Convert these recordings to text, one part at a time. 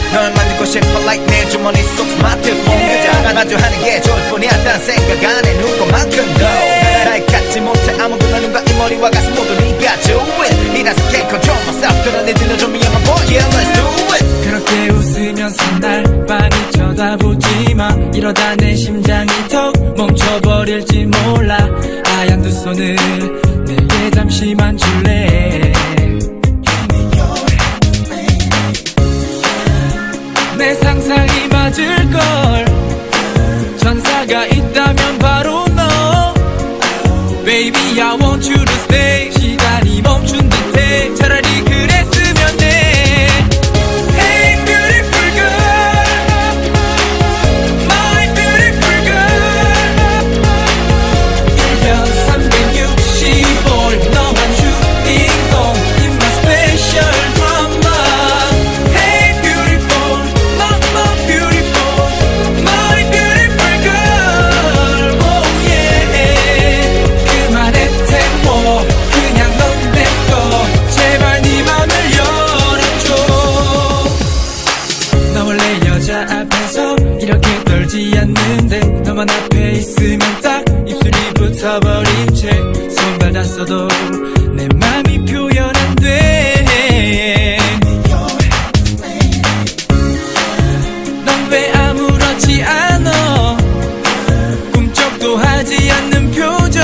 널 만들고 싶어 like 내 주머니 속 스마트폰 그자가 마주하는 게 좋을 뿐이야 딴 생각 안 해 누구만큼도 날 갖지 못해 아무도나 눈과 이 머리와 가슴 모두 네가 do it 이라서 can't control myself 그러니 들려줘 me I'm a boy yeah let's do it 그렇게 웃으면서 날 빤히 쳐다보지마 이러다 내 심장이 턱 멈춰버릴지 몰라 하얀 두 손을 내게 잠시만 줄래 내 상상이 맞을걸 천사가 있다면 바로 너 Baby I want you to stay 시간이 멈춘 듯해 차라리 그랬으면 해 Hey beautiful girl My beautiful girl 1년 365일 너만 주인공 In my special drama Hey beautiful my beautiful My beautiful girl Oh yeah 그만해 태워 그냥 넌 내 거 제발 네 맘을 열어줘 나 원래 여자 앞에서 이렇게 떨지 않는데 너만 앞에 있으면 딱 입술이 붙어버린 채 손발 다 써도 내 맘이 표현 안 돼 넌 왜 아무렇지 않아 꿈쩍도 하지 않는 표정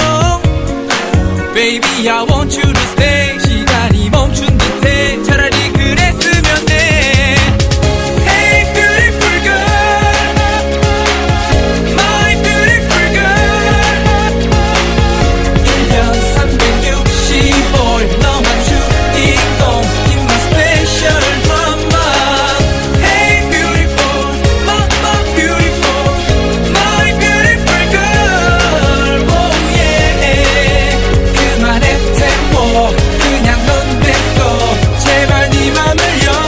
Baby I want you to stay 시간이 멈춘 듯해 차라리 그랬으면 해 Hey beautiful girl My beautiful girl 1년 365일 너만 주인공 In my special drama Hey beautiful my beautiful My beautiful girl Oh yeah 그만해 태워 그냥 넌 내 거 제발 네 맘을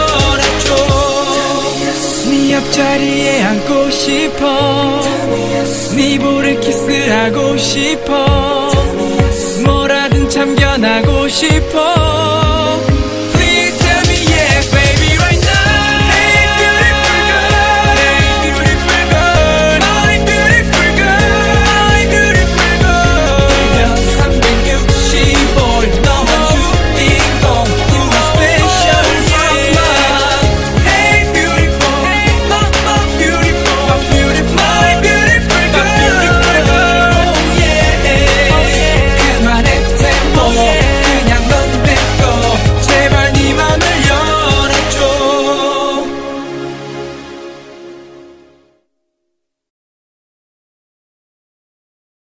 열어줘 네 옆자리에 앉고 싶어 네 볼에 키스하고 싶어 뭐라든 참견하고 싶어